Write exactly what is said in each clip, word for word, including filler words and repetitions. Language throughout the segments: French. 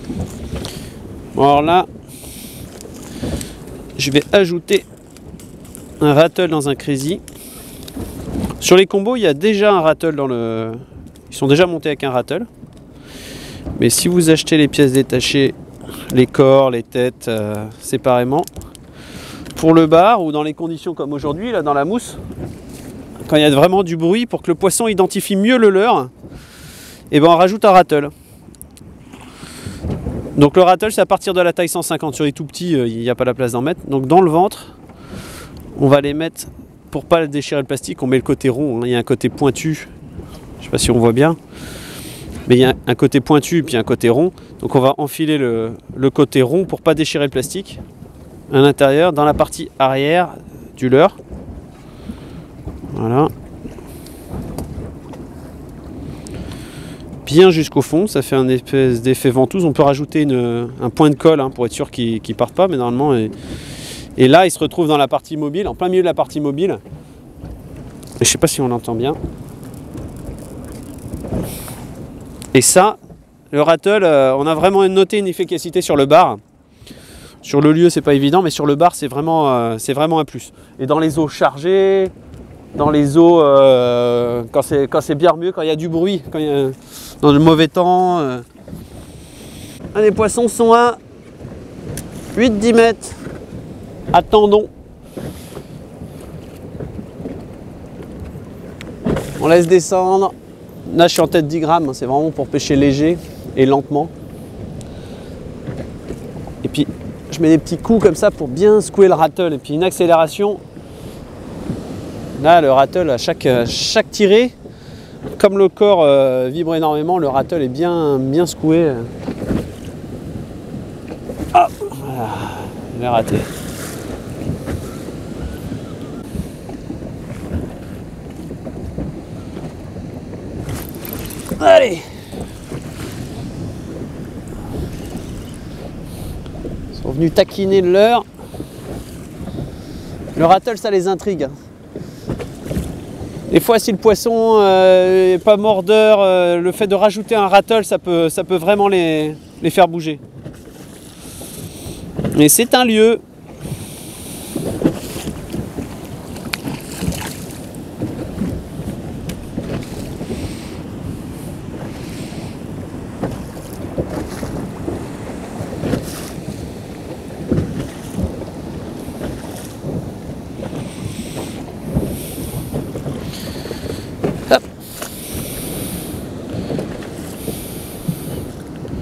Bon, alors là, je vais ajouter un rattle dans un crazy. Sur les combos, il y a déjà un rattle dans le... Ils sont déjà montés avec un rattle. Mais si vous achetez les pièces détachées, les corps, les têtes, euh, séparément, pour le bar ou dans les conditions comme aujourd'hui, là dans la mousse, quand il y a vraiment du bruit, pour que le poisson identifie mieux le leurre, et ben on rajoute un rattle. Donc le rattle, c'est à partir de la taille cent cinquante. Sur les tout petits, il n'y a pas la place d'en mettre. Donc dans le ventre, on va les mettre, pour pas déchirer le plastique, on met le côté rond, hein. Il y a un côté pointu, je sais pas si on voit bien, mais il y a un côté pointu puis un côté rond. Donc on va enfiler le, le côté rond pour pas déchirer le plastique à l'intérieur, dans la partie arrière du leurre. Voilà. Bien jusqu'au fond, ça fait un espèce d'effet ventouse. On peut rajouter une, un point de colle, hein, pour être sûr qu'il ne parte pas, mais normalement... Et, et là, il se retrouve dans la partie mobile, en plein milieu de la partie mobile. Et je sais pas si on l'entend bien. Et ça, le rattle, euh, on a vraiment noté une efficacité sur le bar. Sur le lieu, c'est pas évident, mais sur le bar, c'est vraiment, euh, c'est vraiment un plus. Et dans les eaux chargées, dans les eaux, euh, quand c'est quand c'est bien mieux, quand il y a du bruit, quand il y a, dans le mauvais temps. Euh. Ah, les poissons sont à huit dix mètres. Attendons. On laisse descendre. Là, je suis en tête dix grammes. C'est vraiment pour pêcher léger et lentement. Et puis, je mets des petits coups comme ça pour bien secouer le rattle. Et puis, une accélération. Là, le rattle, à chaque, chaque tirée, comme le corps euh, vibre énormément, le rattle est bien, bien secoué. Ah, voilà, je l'ai raté. Allez! Ils sont venus taquiner le leurre. Le rattle, ça les intrigue. Des fois, si le poisson n'est euh, pas mordeur, euh, le fait de rajouter un rattle, ça peut, ça peut vraiment les, les faire bouger. Mais c'est un lieu. Hop.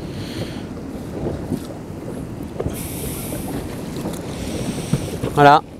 Voilà.